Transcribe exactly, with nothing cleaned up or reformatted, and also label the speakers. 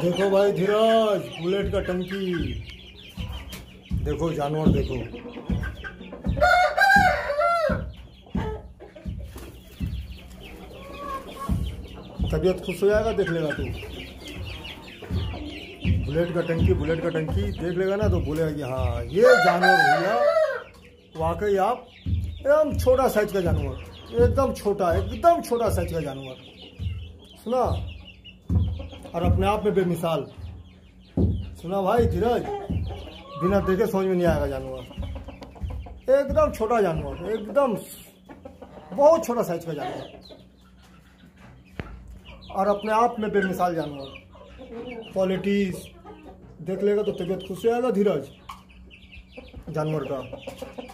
Speaker 1: देखो भाई धीरज, बुलेट का टंकी देखो, जानवर देखो। तबीयत खुश हो जाएगा देख लेगा तू। बुलेट का टंकी, बुलेट का टंकी देख लेगा ना तो बोलेगा कि हाँ ये जानवर भैया वाकई आप एकदम छोटा साइज का जानवर, एकदम छोटा, एकदम छोटा साइज का जानवर सुना, और अपने आप में बेमिसाल। सुना भाई धीरज, बिना देखे समझ में नहीं आएगा जानवर, एकदम छोटा जानवर, एकदम बहुत छोटा साइज का जानवर, और अपने आप में बेमिसाल जानवर। क्वालिटीज देख लेगा तो तबीयत खुश हो जाएगा धीरज जानवर का।